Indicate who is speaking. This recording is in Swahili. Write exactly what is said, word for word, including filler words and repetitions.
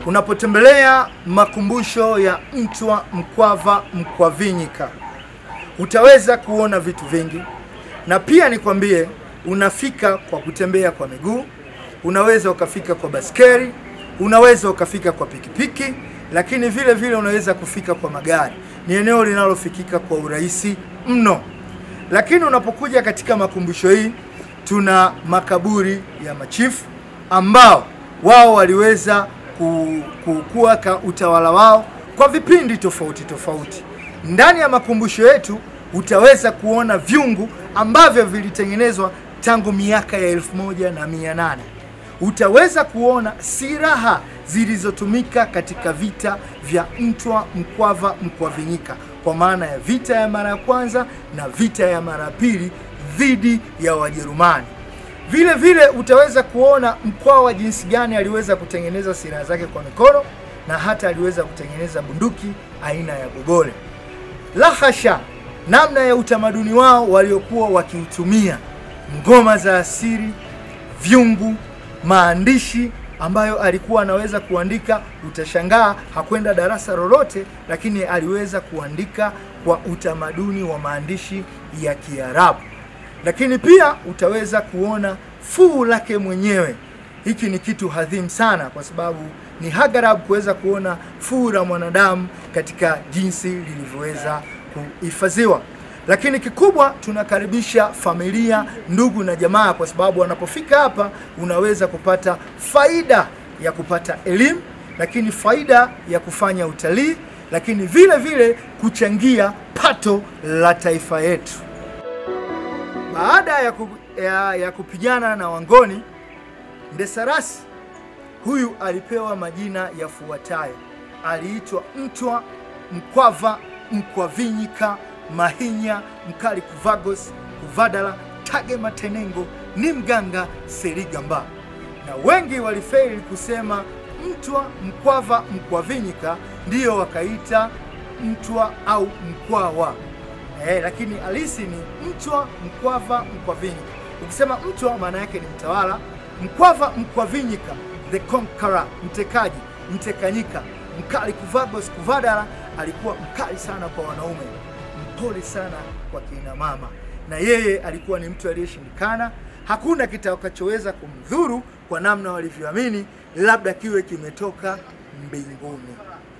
Speaker 1: Unapotembelea makumbusho ya Mtwa, Mkwawa, Mkwavinyika, utaweza kuona vitu vingi. Na pia nikwambie, unafika kwa kutembea kwa miguu, unaweza ukafika kwa baskeli, unaweza ukafika kwa pikipiki, lakini vile vile unaweza kufika kwa magari. Ni eneo linalofikika kwa urahisi mno. Lakini unapokuja katika makumbusho hii, tuna makaburi ya machifu ambao wao waliweza kukua ka utawala wao kwa vipindi tofauti tofauti. Ndani ya makumbusho yetu utaweza kuona vyungu ambavyo vilitengenezwa tangu miaka ya elfu moja na mia nane. Utaweza kuona silaha zilizotumika katika vita vya Mtwa, Mkwawa, Mkwavinyika, kwa maana ya vita ya mara ya kwanza na vita ya mara ya pili dhidi ya Wajerumani. Vile vile utaweza kuona Mkwawa jinsi gani aliweza kutengeneza silaha zake kwa mikono, na hata aliweza kutengeneza bunduki aina ya gogole. La hasha, namna ya utamaduni wao waliokuwa wakiutumia, ngoma za asili, vyungu, maandishi ambayo alikuwa anaweza kuandika. Utashangaa hakwenda darasa lolote, lakini aliweza kuandika kwa utamaduni wa maandishi ya Kiarabu. Lakini pia utaweza kuona fuvu lake mwenyewe. Hiki ni kitu hadhimu sana, kwa sababu ni agharabu kuweza kuona fuvu la mwanadamu katika jinsi lilivyoweza kuhifadhiwa. Lakini kikubwa, tunakaribisha familia, ndugu na jamaa, kwa sababu wanapofika hapa unaweza kupata faida ya kupata elimu, lakini faida ya kufanya utalii, lakini vile vile kuchangia pato la taifa yetu. Baada ya, ku, ya, ya kupigana na Wangoni, Ndesarasi huyu alipewa majina yafuatayo. Aliitwa Mtwa, Mkwawa, Mkwavinyika, Mahinya, Mkali Kuvagos, Kuvadala, Tage Matenengo, ni mganga Serigamba. Na wengi walifeli kusema Mtwa, Mkwawa, Mkwavinyika, ndiyo wakaita Mtwa au Mkwawa. Eh, lakini halisi ni Mtwa, Mkwawa, Mkwavinyika. Ukisema Mtwa maana yake ni mtawala, Mkwawa, Mkwavinyika, the conqueror, mtekaji, mtekanyika. Mkali Kuvagos, Kuvadala alikuwa mkali sana kwa wanaume, mpole sana kwa kina mama, na yeye alikuwa ni mtu aliyeshindikana. Hakuna kitakachoweza kumdhuru kwa namna walivyoamini, labda kiwe kimetoka mbinguni.